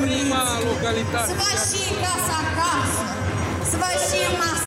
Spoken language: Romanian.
prima localitate. Să vă și casa acasă, să vă și masă.